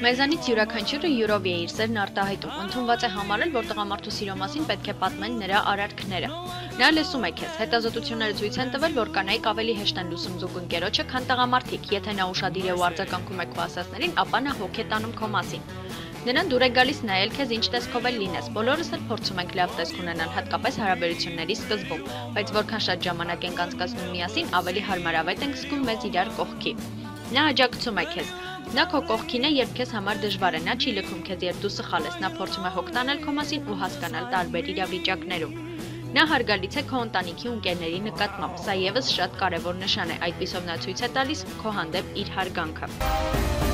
Մեզանից յուրաքանչյուրը յուրով է իր սերն արտահայտում, ընդունված է համարել, որ տղամարդու սիրո մասին պետք է պատմեն նրա արարքները։ Նա լսում է քեզ, հետազոտությունները ցույց են տվել, որ կանայք ավելի հեշտ են լսում զուգ ընկերոջը, քան տղամարդիկ, եթե նա ուշադիր է ու արձագանքում է քո ասածներին, ապա նա հոգ է տանում քո մասին։ Նրան դուր է գալիս նայել քեզ ինչ տեսքով էլ լինես, բոլորս էլ փորձում ենք լավ տեսք ունենալ, հատկապես հարաբերությունների սկզբում, բայց որքան շատ ժամանակ ենք անցկացնում միասին, ավելի հարմարավետ ենք զգում մեզ իրար կողքի։ Նա աջակցում է քեզ։ Նա քո կողքին է, երբ քեզ համար դժվար է, նա չի լքում քեզ, երբ դու սխալ ես, նա փորձում է հոգ տանել քո մասին ու հասկանալ տարբեր իրավիճակներում։ Նա հարգալից է քո ընտանիքի ու ընկերների նկատմամբ, սա եւս շատ կարևոր նշան է, այդպիսով նա ցույց է տալիս քո հանդեպ իր հարգանքը։